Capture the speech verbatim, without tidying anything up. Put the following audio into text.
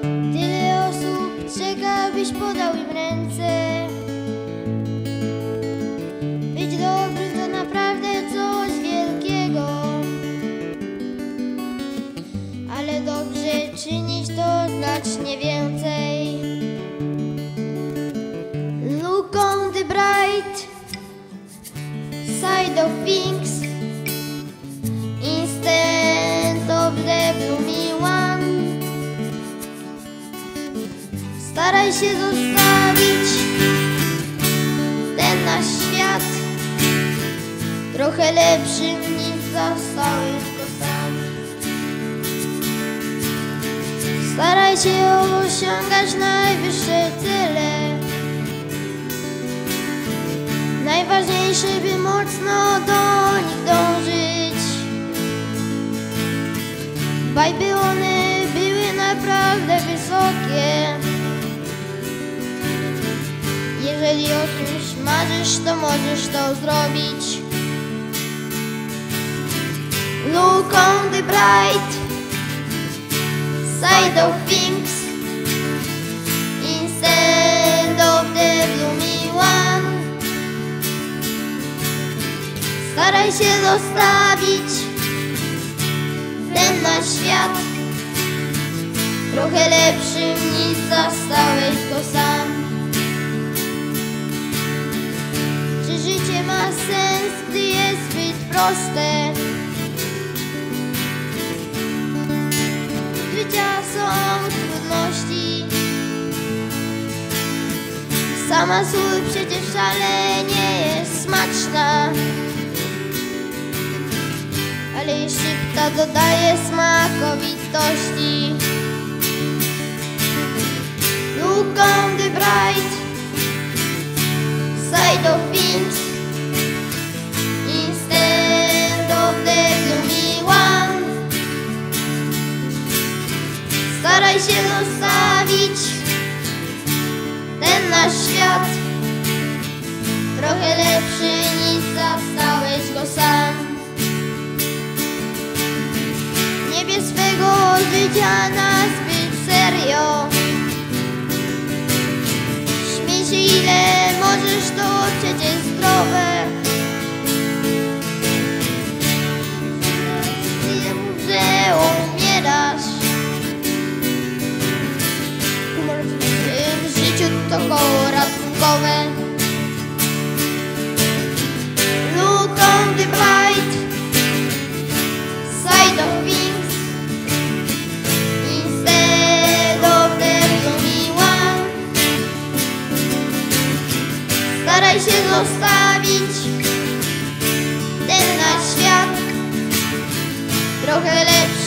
Tyle osób czeka, byś podał im ręce. Być dobry to naprawdę coś wielkiego, ale dobrze czynić to znacznie więcej. Look on the bright side of things instead of the gloomy one. Staraj się zostawić ten nasz świat trochę lepszym niż zastałeś go sam. Staraj się osiągać najwyższe cele. Najważniejsze, by mocno do nich dążyć. Dbaj, by one były naprawdę wysokie. Jeżeli o czymś marzysz, to możesz to zrobić. Look on the bright side of things instead of the gloomy one. Staraj się zostawić ten nasz świat trochę lepszym niż zastałeś go sam. Czy życie ma sens, gdy jest zbyt proste? Życia są trudności. Sama sól przecież wcale nie jest smaczna, ale i szybka dodaje smakowitości. Look on the bright side of things instead of the gloomy one. Staraj się zostawić ten nasz świat trochę lepszy niż zastałeś go sam. Nie bierz swego życia na zbyt serio. Śmiej się ile możesz, to przecież zdrowe. Wiem, że umierasz. Humor w życiu to koło ratunkowe. Look on the bright side of things instead of the gloomy one. Staraj się zostawić ten nasz świat trochę lepszy